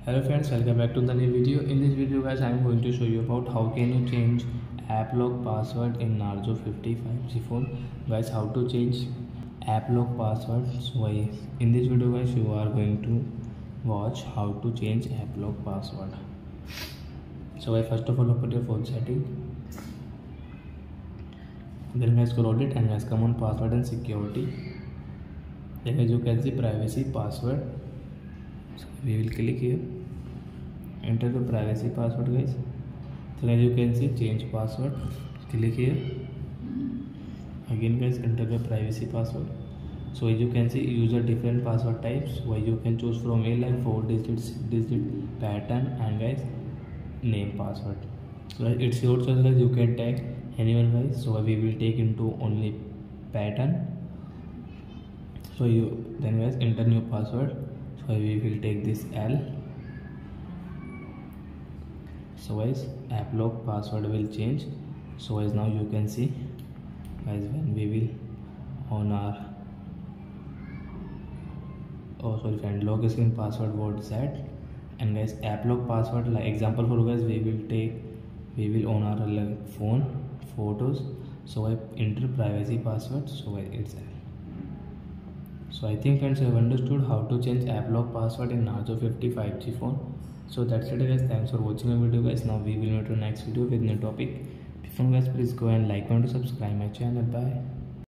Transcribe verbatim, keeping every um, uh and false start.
Hello friends, welcome back to the new video. In this video guys, I am going to show you about how can you change app lock password in Narzo fifty-five G phone. Guys, how to change app lock password. So I, in this video guys, you are going to watch how to change app lock password. So I first of all open your phone setting. Then guys scroll it and guys come on password and security. Then as you can see privacy password. So we will click here, enter the privacy password guys. So as you can see change password, click here again guys, enter the privacy password. So as you can see use a different password types where you can choose from a like four digits digit pattern and guys name password. So it's your choice guys, you can tag anyone guys. So we will take into only pattern. So you then guys enter new password. So we will take this L. So guys app lock password will change. So as now you can see guys when we will on our oh sorry friend lock screen password word set and guys app lock password like example for guys we will take we will on our like phone photos. So I enter privacy password. So it's L. So I think friends you have understood how to change app lock password in Narzo fifty-five G phone. So that's it guys, thanks for watching the video guys. Now we will meet to next video with new topic. Before guys please go and like and subscribe my channel. Bye.